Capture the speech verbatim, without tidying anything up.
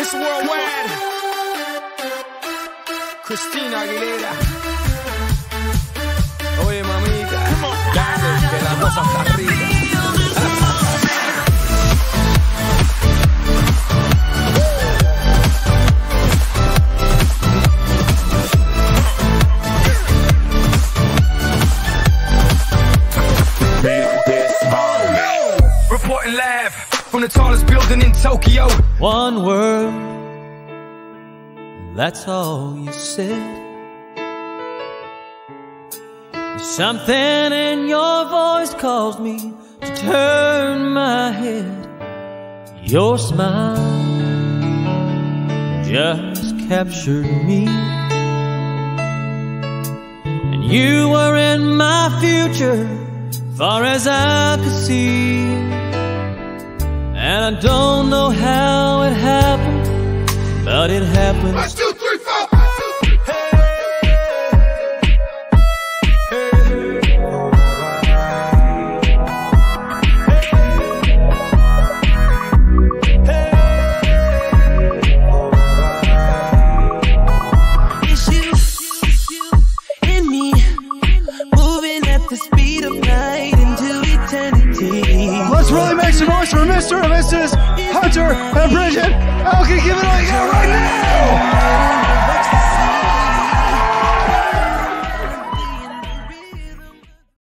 Miss Worldwide, Cristina Aguilera. Oye, mamita, dale, que la cosa está rica. Reporting live from the tallest building in Tokyo. One word, that's all you said. Something in your voice caused me to turn my head. Your smile just captured me, and you were in my future, far as I could see. And I don't know how it happened, but it happened. One, two, three, four. It's you and me, moving at the speed of light into eternity. Let's really make some noise for Mister and Missus Hunter and Bridget. Okay, give it all you got right now.